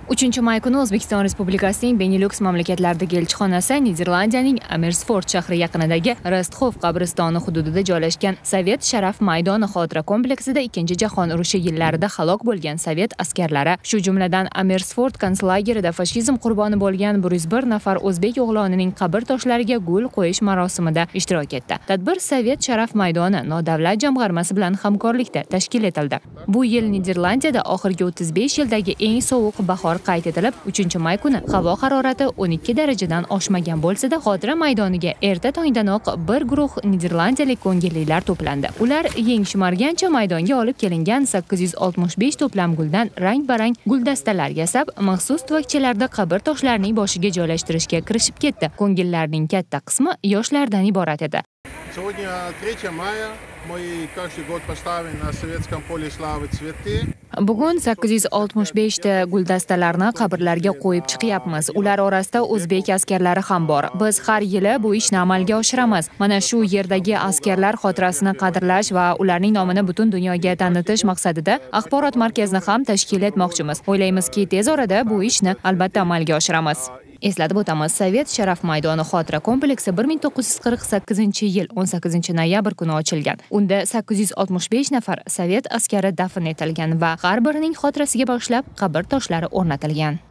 3-may kuni O'zbekiston Respublikasining Benelux mamlakatlaridagi elchixonasi Niderlandiyaning Amersfort shahri yaqinidagi Rostxov qabristoni hududida joylashgan Sovet sharaf maydoni xotira kompleksida 2-jahon urushi yillarida halok bo'lgan sovet askarlari, shu jumladan Amersfort konslagerida fashizm qurboni bo'lgan 101 nafar o'zbek o'g'lonining qabr toshlariga gul qo'yish marosimida ishtirok etdi. Tadbir Sovet sharaf maydoni nodavlat jamg'armasi bilan hamkorlikda tashkil etildi. Bu yil Niderlandiyada oxirgi 35 yildagi eng sovuq bahor qayd etilib, 3-may kuni havo harorati 12 darajadan oshmagan bo'lsa-da, xotira maydoniga erta tongdanoq bir guruh niderlandiyalik ko'ngillilar to'plandi. Ular yeng shimargancha maydonga olib kelingan 865 to'plam guldan rang-barang guldastalar yasab, maxsus tuvakchalarda qabr toshlarining boshiga joylashtirishga kirishib ketdi. Ko'ngillarning katta qismi yoshlardan iborat edi. Сегодня 3 мая. Мы каждый год поставим на советском поле славы цветы. Bugun 865 ta guldastalarni qabrlarga qo'yib chiqyapmiz. Ular orasida o'zbek askarlari ham bor. Biz har yili bu ishni amalga oshiramiz. Mana shu yerdagi askarlar xotirasini qadrlash va ularning nomini butun dunyoga tanitish maqsadida axborot markazini ham tashkil etmoqchimiz. O'ylaymizki, tez orada bu ishni albatta amalga oshiramiz. Eslatib o'tamiz, Sovet sharaf maydoni xotira kompleksi 1948-yil 18-noyabr kuni ochilgan. Unda 865 nafar sovet askari dafn etilgan va har birining xotirasiga bag'ishlab qabr toshlari o'rnatilgan.